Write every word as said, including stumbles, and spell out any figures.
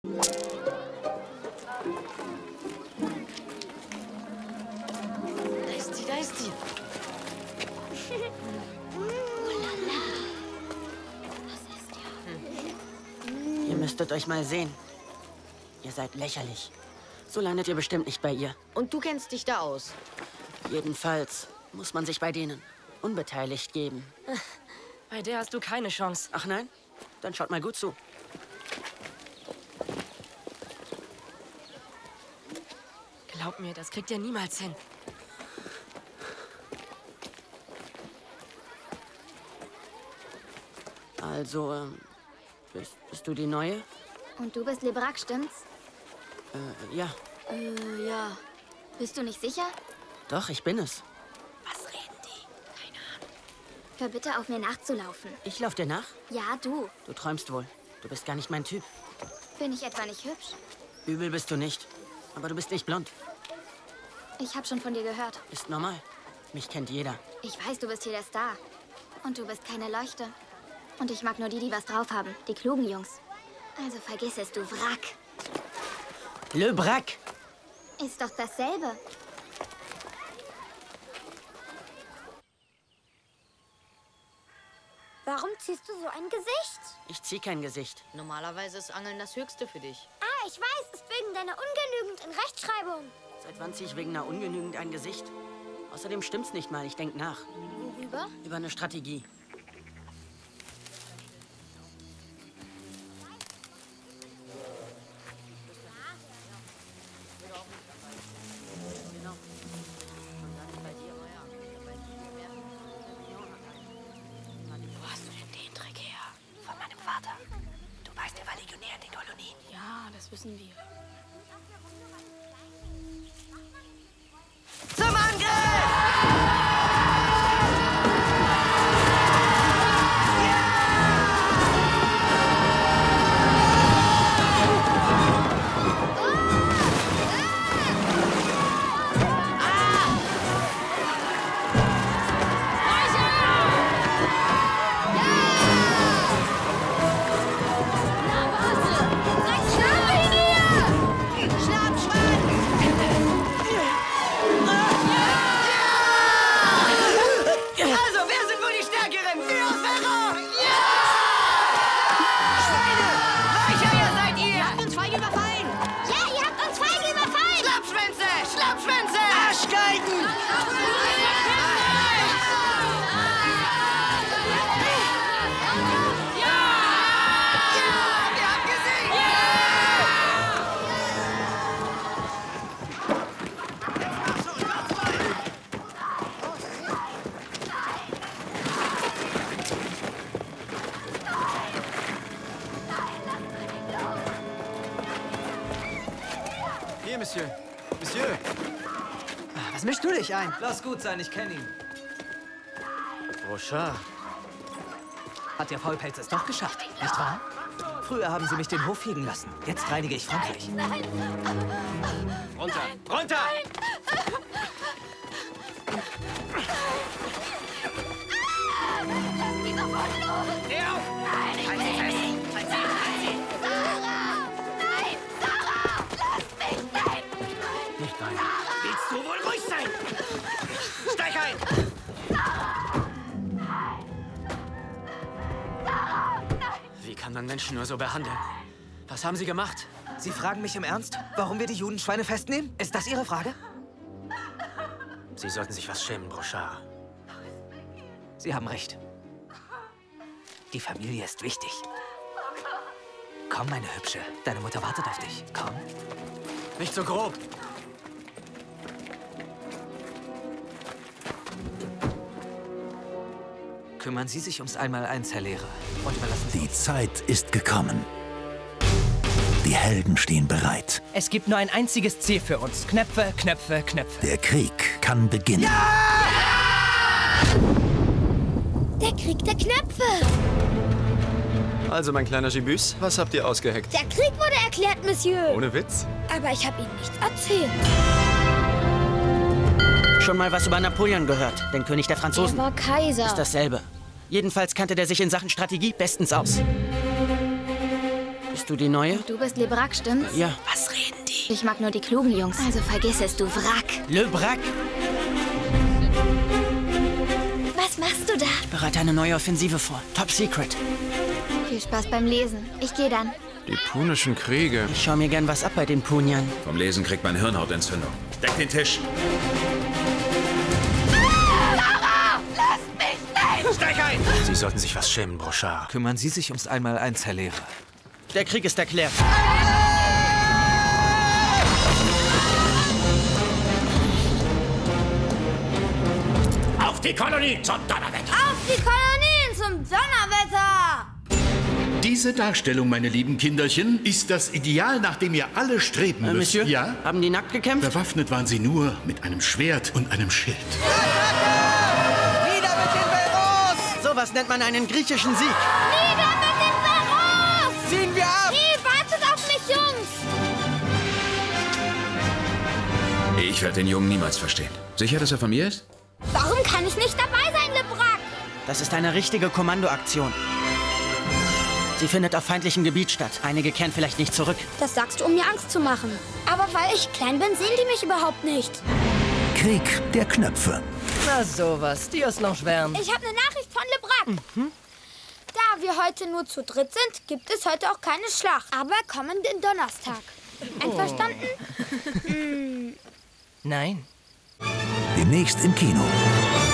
Da ist sie, da ist sie. Ihr müsstet euch mal sehen. Ihr seid lächerlich. So landet ihr bestimmt nicht bei ihr. Und du kennst dich da aus. Jedenfalls muss man sich bei denen unbeteiligt geben. Bei der hast du keine Chance. Ach nein? Dann schaut mal gut zu. Glaub mir, das kriegt ihr niemals hin. Also, ähm, bist, bist du die Neue? Und du bist Lebrak, stimmt's? Äh, ja. Äh, ja. Bist du nicht sicher? Doch, ich bin es. Was reden die? Keine Ahnung. Hör bitte auf, mir nachzulaufen. Ich lauf dir nach? Ja, du. Du träumst wohl. Du bist gar nicht mein Typ. Bin ich etwa nicht hübsch? Übel bist du nicht. Aber du bist nicht blond. Ich hab schon von dir gehört. Ist normal. Mich kennt jeder. Ich weiß, du bist hier der Star. Und du bist keine Leuchte. Und ich mag nur die, die was drauf haben. Die klugen Jungs. Also vergiss es, du Wrack. Le Brack! Ist doch dasselbe. Warum ziehst du so ein Gesicht? Ich zieh kein Gesicht. Normalerweise ist Angeln das Höchste für dich. Ah, ich weiß, ist wegen deiner ungenügend in Rechtschreibung. Seit wann zieh ich wegen einer ungenügend ein Gesicht? Außerdem stimmt's nicht mal, ich denk nach. Worüber? Über eine Strategie. Wo hast du denn den Trick her? Von meinem Vater. Du weißt, er war Legionär in den Kolonien. Ja, das wissen wir. Zum Angriff! Hier, Monsieur. Monsieur! Was mischst du dich ein? Lass gut sein, ich kenne ihn. Brochard. Hat der Faulpelz es doch geschafft, nicht wahr? Früher haben sie mich den Hof fegen lassen. Jetzt reinige ich Frankreich. Nein! Runter! Runter! Lass mich sofort los! Geh auf! Nein, ich will nicht! Sarah! Nein, Sarah! Lass mich! Nein! Nicht weinen. Willst du wohl ruhig sein? Steig ein! Wie kann man Menschen nur so behandeln? Was haben Sie gemacht? Sie fragen mich im Ernst, warum wir die Judenschweine festnehmen? Ist das Ihre Frage? Sie sollten sich was schämen, Brochard. Sie haben recht. Die Familie ist wichtig. Komm, meine Hübsche. Deine Mutter wartet auf dich. Komm. Nicht so grob. Kümmern Sie sich ums Einmaleins, Herr Lehrer. Und überlassen Sie Die Zeit ist gekommen. Die Helden stehen bereit. Es gibt nur ein einziges Ziel für uns. Knöpfe, Knöpfe, Knöpfe. Der Krieg kann beginnen. Der Krieg der Knöpfe! Also, mein kleiner Gibus, was habt ihr ausgeheckt? Der Krieg wurde erklärt, Monsieur. Ohne Witz? Aber ich habe Ihnen nichts erzählt. Schon mal was über Napoleon gehört, den König der Franzosen. Er war Kaiser. Ist dasselbe. Jedenfalls kannte der sich in Sachen Strategie bestens aus. Bist du die Neue? Du bist Le Brack, stimmt's? Ja. Was reden die? Ich mag nur die klugen Jungs. Also vergiss es, du Wrack. Le Brack? Was machst du da? Ich bereite eine neue Offensive vor. Top Secret. Viel Spaß beim Lesen. Ich gehe dann. Die punischen Kriege. Ich schau mir gern was ab bei den Puniern. Vom Lesen kriegt man Hirnhautentzündung. Deck den Tisch. Steig ein! Sie sollten sich was schämen, Brochard. Kümmern Sie sich ums Einmaleins, Herr Lehrer. Der Krieg ist erklärt. Auf die Kolonie zum Donnerwetter! Auf die Kolonien zum Donnerwetter! Diese Darstellung, meine lieben Kinderchen, ist das Ideal, nach dem ihr alle streben Äh, müsst. Monsieur? Ja? Haben die nackt gekämpft? Bewaffnet waren sie nur mit einem Schwert und einem Schild. Nieder mit den Veros! Sowas nennt man einen griechischen Sieg. Nieder mit den Veros! Ziehen wir ab! Hey, wartet auf mich, Jungs! Ich werde den Jungen niemals verstehen. Sicher, dass er von mir ist? Warum kann ich nicht dabei sein, Le Brack? Das ist eine richtige Kommandoaktion. Sie findet auf feindlichem Gebiet statt. Einige kehren vielleicht nicht zurück. Das sagst du, um mir Angst zu machen. Aber weil ich klein bin, sehen die mich überhaupt nicht. Krieg der Knöpfe. Na sowas, Dios noch schwärmen. Ich habe eine Nachricht von Le Brack. Mhm. Da wir heute nur zu dritt sind, gibt es heute auch keine Schlacht. Aber kommenden Donnerstag. Einverstanden? Nein. Demnächst im Kino.